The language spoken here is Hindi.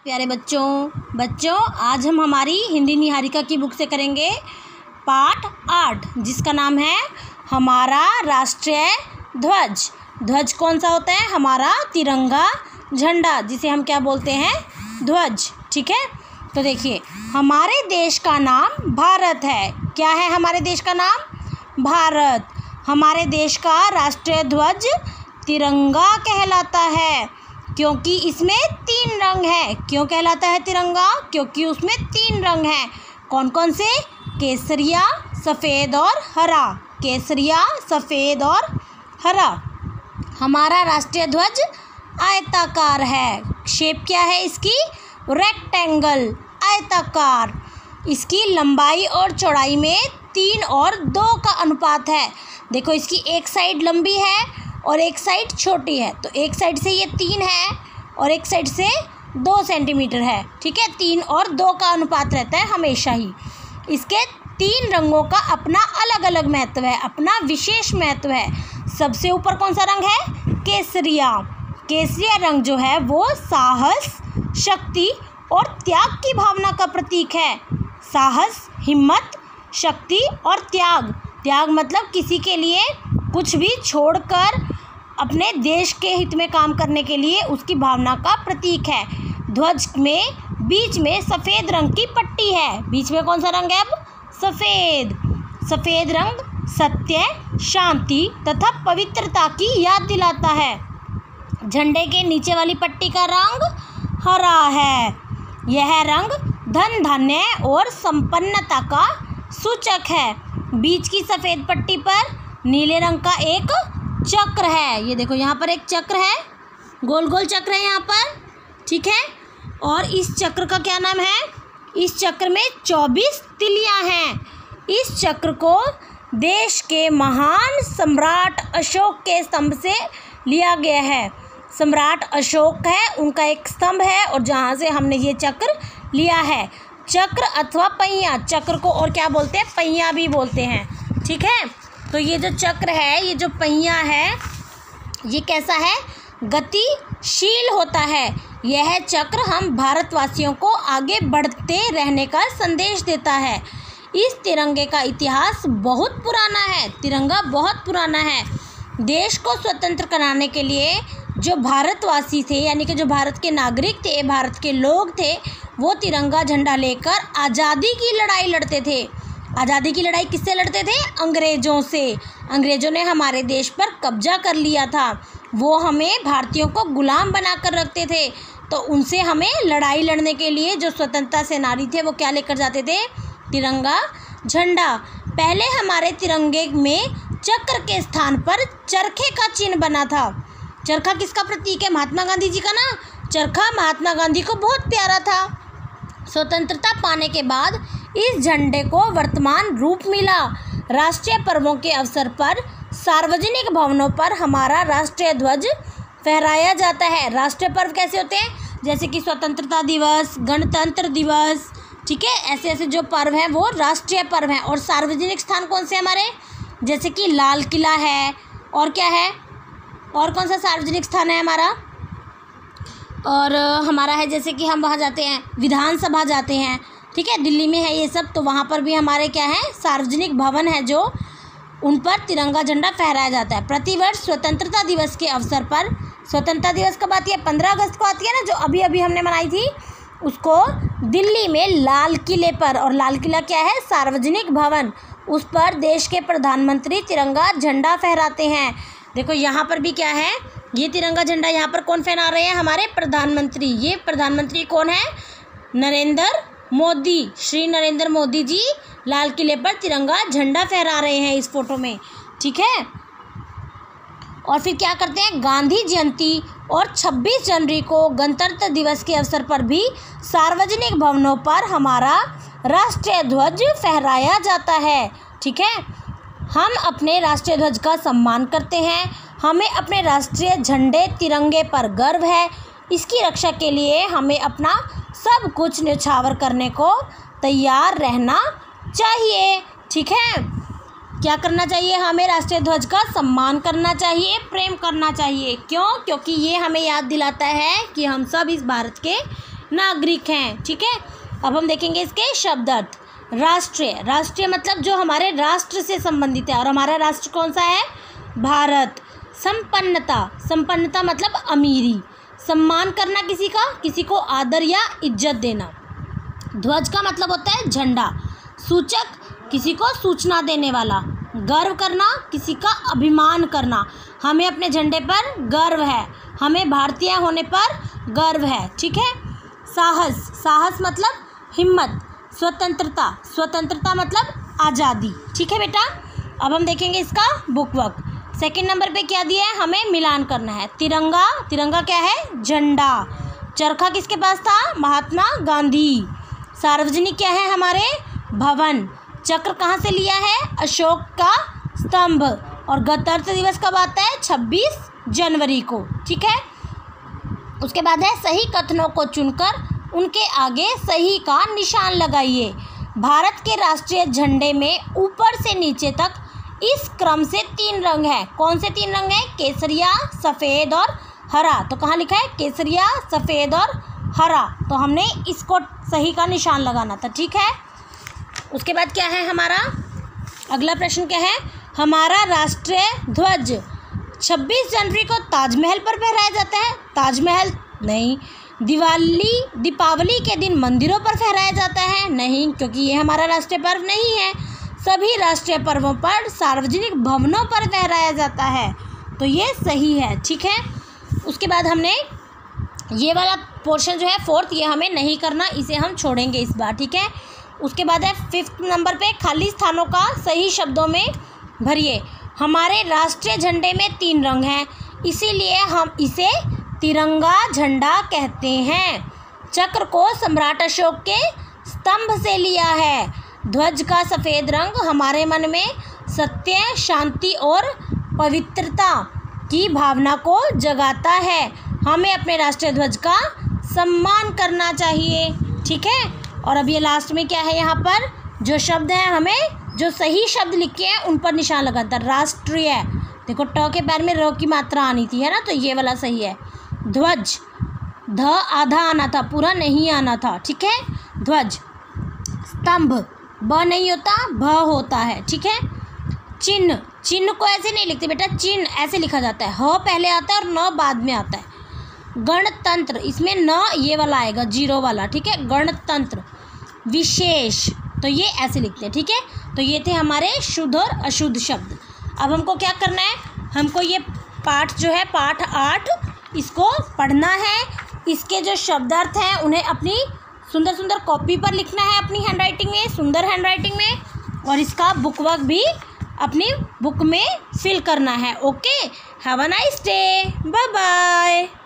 प्यारे बच्चों आज हम हमारी हिंदी निहारिका की बुक से करेंगे पाठ 8 जिसका नाम है हमारा राष्ट्रीय ध्वज। ध्वज कौन सा होता है? हमारा तिरंगा झंडा, जिसे हम क्या बोलते हैं? ध्वज। ठीक है, तो देखिए हमारे देश का नाम भारत है। क्या है हमारे देश का नाम? भारत। हमारे देश का राष्ट्रीय ध्वज तिरंगा कहलाता है क्योंकि इसमें 3 रंग है। क्यों कहलाता है तिरंगा? क्योंकि उसमें 3 रंग हैं। कौन कौन से? केसरिया, सफ़ेद और हरा। केसरिया, सफ़ेद और हरा। हमारा राष्ट्रीय ध्वज आयताकार है। शेप क्या है इसकी? रेक्टेंगल, आयताकार। इसकी लंबाई और चौड़ाई में 3 और 2 का अनुपात है। देखो इसकी एक साइड लंबी है और एक साइड छोटी है, तो एक साइड से ये 3 है और एक साइड से 2 सेंटीमीटर है। ठीक है, 3 और 2 का अनुपात रहता है हमेशा ही। इसके 3 रंगों का अपना अलग अलग महत्व है, अपना विशेष महत्व है। सबसे ऊपर कौन सा रंग है? केसरिया। केसरिया रंग जो है वो साहस, शक्ति और त्याग की भावना का प्रतीक है। साहस, हिम्मत, शक्ति और त्याग। त्याग मतलब किसी के लिए कुछ भी छोड़कर अपने देश के हित में काम करने के लिए उसकी भावना का प्रतीक है। ध्वज में बीच में सफ़ेद रंग की पट्टी है। बीच में कौन सा रंग है अब? सफ़ेद। सफ़ेद रंग सत्य, शांति तथा पवित्रता की याद दिलाता है। झंडे के नीचे वाली पट्टी का रंग हरा है। यह रंग धन, धान्य और संपन्नता का सूचक है। बीच की सफ़ेद पट्टी पर नीले रंग का एक चक्र है। ये देखो यहाँ पर एक चक्र है, गोल गोल चक्र है यहाँ पर। ठीक है, और इस चक्र का क्या नाम है? इस चक्र में 24 तिलियाँ हैं। इस चक्र को देश के महान सम्राट अशोक के स्तंभ से लिया गया है। सम्राट अशोक है, उनका एक स्तंभ है और जहाँ से हमने ये चक्र लिया है। चक्र अथवा पहिया, चक्र को और क्या बोलते हैं? पहिया भी बोलते हैं। ठीक है, तो ये जो चक्र है, ये जो पहिया है, ये कैसा है? गतिशील होता है। यह चक्र हम भारतवासियों को आगे बढ़ते रहने का संदेश देता है। इस तिरंगे का इतिहास बहुत पुराना है। तिरंगा बहुत पुराना है। देश को स्वतंत्र कराने के लिए जो भारतवासी थे, यानी कि जो भारत के नागरिक थे, भारत के लोग थे, वो तिरंगा झंडा लेकर आज़ादी की लड़ाई लड़ते थे। आज़ादी की लड़ाई किससे लड़ते थे? अंग्रेज़ों से। अंग्रेज़ों ने हमारे देश पर कब्जा कर लिया था। वो हमें भारतीयों को गुलाम बना कर रखते थे, तो उनसे हमें लड़ाई लड़ने के लिए जो स्वतंत्रता सेनानी थे वो क्या लेकर जाते थे? तिरंगा झंडा। पहले हमारे तिरंगे में चक्र के स्थान पर चरखे का चिन्ह बना था। चरखा किसका प्रतीक है? महात्मा गांधी जी का ना। चरखा महात्मा गांधी को बहुत प्यारा था। स्वतंत्रता पाने के बाद इस झंडे को वर्तमान रूप मिला। राष्ट्रीय पर्वों के अवसर पर सार्वजनिक भवनों पर हमारा राष्ट्रीय ध्वज फहराया जाता है। राष्ट्रीय पर्व कैसे होते हैं? जैसे कि स्वतंत्रता दिवस, गणतंत्र दिवस। ठीक है, ऐसे ऐसे जो पर्व हैं वो राष्ट्रीय पर्व हैं। और सार्वजनिक स्थान कौन से हमारे? जैसे कि लाल किला है, और क्या है, और कौन सा सार्वजनिक स्थान है हमारा? और हमारा है जैसे कि हम वहाँ जाते हैं, विधानसभा जाते हैं। ठीक है, दिल्ली में है ये सब, तो वहाँ पर भी हमारे क्या है? सार्वजनिक भवन है जो उन पर तिरंगा झंडा फहराया जाता है। प्रतिवर्ष स्वतंत्रता दिवस के अवसर पर, स्वतंत्रता दिवस कब आती है? 15 अगस्त को आती है ना, जो अभी अभी हमने मनाई थी, उसको दिल्ली में लाल किले पर, और लाल किला क्या है? सार्वजनिक भवन, उस पर देश के प्रधानमंत्री तिरंगा झंडा फहराते हैं। देखो यहाँ पर भी क्या है? ये तिरंगा झंडा यहाँ पर कौन फहरा रहे हैं? हमारे प्रधानमंत्री। ये प्रधानमंत्री कौन है? नरेंद्र मोदी। श्री नरेंद्र मोदी जी लाल किले पर तिरंगा झंडा फहरा रहे हैं इस फोटो में। ठीक है, और फिर क्या करते हैं? गांधी जयंती और 26 जनवरी को गणतंत्र दिवस के अवसर पर भी सार्वजनिक भवनों पर हमारा राष्ट्रीय ध्वज फहराया जाता है। ठीक है, हम अपने राष्ट्रीय ध्वज का सम्मान करते हैं। हमें अपने राष्ट्रीय झंडे तिरंगे पर गर्व है। इसकी रक्षा के लिए हमें अपना सब कुछ न्यौछावर करने को तैयार रहना चाहिए। ठीक है, क्या करना चाहिए? हमें राष्ट्रीय ध्वज का सम्मान करना चाहिए, प्रेम करना चाहिए। क्यों? क्योंकि ये हमें याद दिलाता है कि हम सब इस भारत के नागरिक हैं। ठीक है, अब हम देखेंगे इसके शब्द अर्थ। राष्ट्रीय, राष्ट्रीय मतलब जो हमारे राष्ट्र से संबंधित है, और हमारा राष्ट्र कौन सा है? भारत। संपन्नता, संपन्नता मतलब अमीरी, सम्मान करना किसी का, किसी को आदर या इज्जत देना। ध्वज का मतलब होता है झंडा। सूचक, किसी को सूचना देने वाला। गर्व करना, किसी का अभिमान करना, हमें अपने झंडे पर गर्व है, हमें भारतीय होने पर गर्व है। ठीक है। साहस, साहस मतलब हिम्मत। स्वतंत्रता, स्वतंत्रता मतलब आज़ादी। ठीक है बेटा, अब हम देखेंगे इसका बुक वर्क। सेकंड नंबर पे क्या दिया है, हमें मिलान करना है। तिरंगा, तिरंगा क्या है? झंडा। चरखा किसके पास था? महात्मा गांधी। सार्वजनिक क्या है हमारे? भवन। चक्र कहाँ से लिया है? अशोक का स्तंभ। और गणतंत्र दिवस कब आता है? 26 जनवरी को। ठीक है, उसके बाद है सही कथनों को चुनकर उनके आगे सही का निशान लगाइए। भारत के राष्ट्रीय झंडे में ऊपर से नीचे तक इस क्रम से 3 रंग हैं। कौन से 3 रंग हैं? केसरिया, सफ़ेद और हरा। तो कहाँ लिखा है? केसरिया, सफ़ेद और हरा। तो हमने इसको सही का निशान लगाना था। ठीक है, उसके बाद क्या है हमारा अगला प्रश्न क्या है? हमारा राष्ट्रीय ध्वज 26 जनवरी को ताजमहल पर फहराया जाता है? ताजमहल नहीं। दीपावली के दिन मंदिरों पर फहराया जाता है? नहीं, क्योंकि ये हमारा राष्ट्रीय पर्व नहीं है। सभी राष्ट्रीय पर्वों पर सार्वजनिक भवनों पर फहराया जाता है, तो ये सही है। ठीक है, उसके बाद हमने ये वाला पोर्शन जो है 4th, ये हमें नहीं करना, इसे हम छोड़ेंगे इस बार। ठीक है, उसके बाद है 5th नंबर पे खाली स्थानों का सही शब्दों में भरिए। हमारे राष्ट्रीय झंडे में 3 रंग हैं, इसीलिए हम इसे तिरंगा झंडा कहते हैं। चक्र को सम्राट अशोक के स्तंभ से लिया है। ध्वज का सफ़ेद रंग हमारे मन में सत्य, शांति और पवित्रता की भावना को जगाता है। हमें अपने राष्ट्रीय ध्वज का सम्मान करना चाहिए। ठीक है, और अब ये लास्ट में क्या है, यहाँ पर जो शब्द हैं, हमें जो सही शब्द लिखे हैं उन पर निशान लगाता। राष्ट्रीय, देखो ट के पैर में र की मात्रा आनी थी, है ना, तो ये वाला सही है। ध्वज, ध आधा आना था, पूरा नहीं आना था। ठीक है, ध्वज। स्तंभ, ब नहीं होता, भ होता है। ठीक है। चिन्ह, चिन्ह को ऐसे नहीं लिखते बेटा, चिन्ह ऐसे लिखा जाता है, ह पहले आता है और न बाद में आता है। गणतंत्र, इसमें न ये वाला आएगा, 0 वाला। ठीक है, गणतंत्र। विशेष, तो ये ऐसे लिखते हैं। ठीक है, तो ये थे हमारे शुद्ध और अशुद्ध शब्द। अब हमको क्या करना है, हमको ये पाठ जो है पाठ 8 इसको पढ़ना है। इसके जो शब्दार्थ हैं उन्हें अपनी सुंदर सुंदर कॉपी पर लिखना है, अपनी हैंडराइटिंग में, सुंदर हैंडराइटिंग में, और इसका बुक वर्क भी अपनी बुक में फिल करना है। Okay, have a nice day, bye bye.